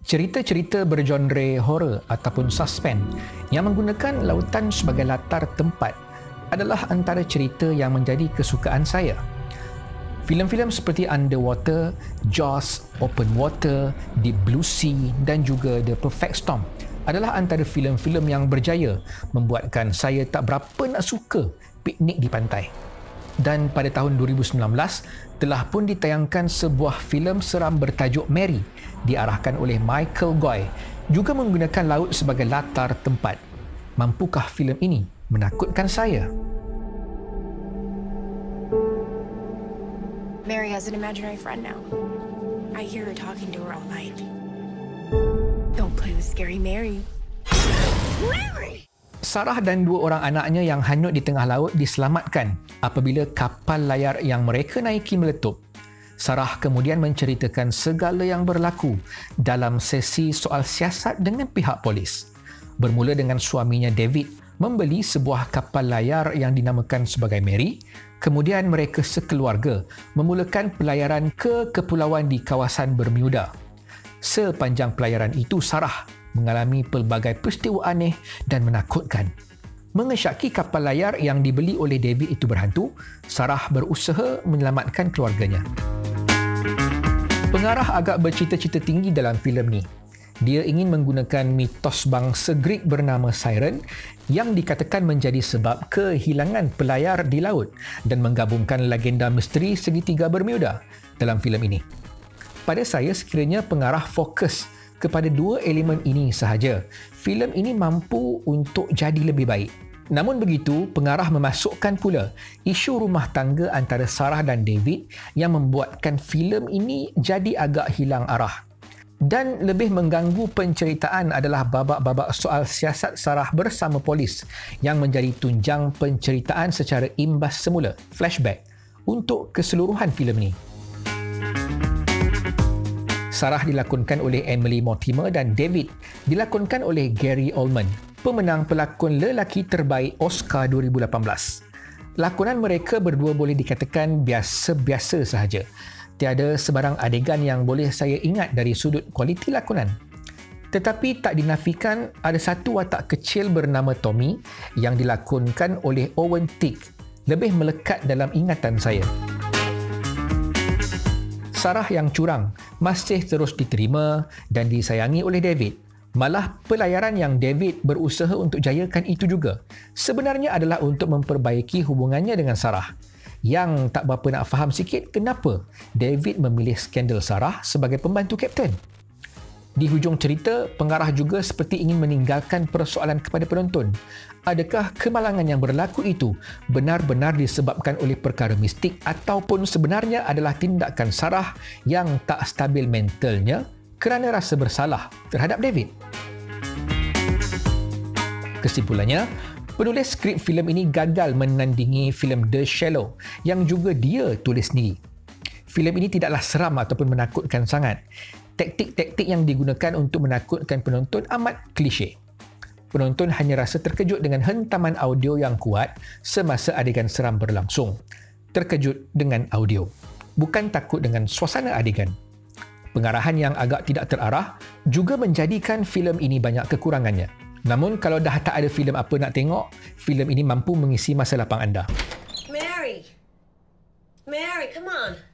Cerita-cerita bergenre horror ataupun suspense yang menggunakan lautan sebagai latar tempat adalah antara cerita yang menjadi kesukaan saya. Filem-filem seperti Underwater, Jaws, Open Water, Deep Blue Sea dan juga The Perfect Storm adalah antara filem-filem yang berjaya membuatkan saya tak berapa nak suka piknik di pantai. Dan pada tahun 2019, telah pun ditayangkan sebuah filem seram bertajuk Mary, diarahkan oleh Michael Goy, juga menggunakan laut sebagai latar tempat. Mampukah filem ini menakutkan saya? Mary has an imaginary friend now. I hear her talking to her all night. Don't play with scary Mary. Mary! Sarah dan dua orang anaknya yang hanyut di tengah laut diselamatkan apabila kapal layar yang mereka naiki meletup. Sarah kemudian menceritakan segala yang berlaku dalam sesi soal siasat dengan pihak polis. Bermula dengan suaminya David membeli sebuah kapal layar yang dinamakan sebagai Mary, kemudian mereka sekeluarga memulakan pelayaran ke kepulauan di kawasan Bermuda. Sepanjang pelayaran itu, Sarah mengalami pelbagai peristiwa aneh dan menakutkan. Mengesyaki kapal layar yang dibeli oleh David itu berhantu, Sarah berusaha menyelamatkan keluarganya. Pengarah agak bercita-cita tinggi dalam filem ni. Dia ingin menggunakan mitos bangsa Greek bernama Siren yang dikatakan menjadi sebab kehilangan pelayar di laut dan menggabungkan legenda misteri segitiga Bermuda dalam filem ini. Pada saya, sekiranya pengarah fokus kepada dua elemen ini sahaja, filem ini mampu untuk jadi lebih baik. Namun begitu, pengarah memasukkan pula isu rumah tangga antara Sarah dan David yang membuatkan filem ini jadi agak hilang arah. Dan lebih mengganggu penceritaan adalah babak-babak soal siasat Sarah bersama polis yang menjadi tunjang penceritaan secara imbas semula, flashback, untuk keseluruhan filem ini. Sarah dilakonkan oleh Emily Mortimer dan David dilakonkan oleh Gary Oldman, pemenang pelakon lelaki terbaik Oscar 2018. Lakonan mereka berdua boleh dikatakan biasa-biasa sahaja. Tiada sebarang adegan yang boleh saya ingat dari sudut kualiti lakonan. Tetapi tak dinafikan ada satu watak kecil bernama Tommy yang dilakonkan oleh Owen Thicke lebih melekat dalam ingatan saya. Sarah yang curang masih terus diterima dan disayangi oleh David. Malah pelayaran yang David berusaha untuk jayakan itu juga sebenarnya adalah untuk memperbaiki hubungannya dengan Sarah. Yang tak berapa nak faham sikit kenapa David memilih skandal Sarah sebagai pembantu kapten. Di hujung cerita, pengarah juga seperti ingin meninggalkan persoalan kepada penonton. Adakah kemalangan yang berlaku itu benar-benar disebabkan oleh perkara mistik ataupun sebenarnya adalah tindakan Sarah yang tak stabil mentalnya kerana rasa bersalah terhadap David? Kesimpulannya, penulis skrip filem ini gagal menandingi filem The Shallow yang juga dia tulis sendiri. Filem ini tidaklah seram ataupun menakutkan sangat. Taktik-taktik yang digunakan untuk menakutkan penonton amat klise. Penonton hanya rasa terkejut dengan hentaman audio yang kuat semasa adegan seram berlangsung. Terkejut dengan audio, bukan takut dengan suasana adegan. Pengarahan yang agak tidak terarah juga menjadikan filem ini banyak kekurangannya. Namun kalau dah tak ada filem apa nak tengok, filem ini mampu mengisi masa lapang anda. Mary, come on.